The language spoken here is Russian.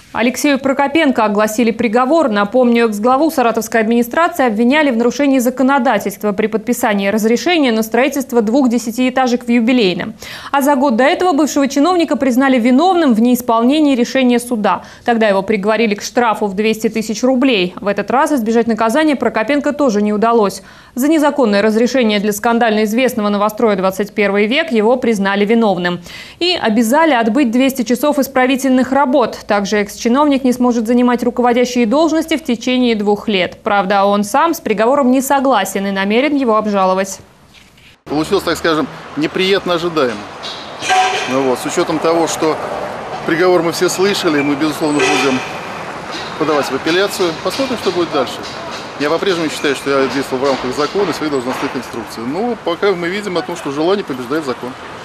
Алексею Прокопенко огласили приговор. Напомню, экс-главу саратовской администрации обвиняли в нарушении законодательства при подписании разрешения на строительство 2 десятиэтажек в Юбилейном. А за год до этого бывшего чиновника признали виновным в неисполнении решения суда. Тогда его приговорили к штрафу в 200 тысяч рублей. В этот раз избежать наказания Прокопенко тоже не удалось. За незаконное разрешение для скандально известного новостроя 21 век его признали виновным. И обязали отбыть 200 часов исправительных работ. Также экс-чиновник не сможет занимать руководящие должности в течение 2 лет. Правда, он сам с приговором не согласен и намерен его обжаловать. Получилось, так скажем, неприятно ожидаемо. С учетом того, что приговор мы все слышали, мы, безусловно, будем подавать в апелляцию. Посмотрим, что будет дальше. Я по-прежнему считаю, что я действовал в рамках закона и своих должностных инструкций. Но пока мы видим о том, что желание побеждает закон.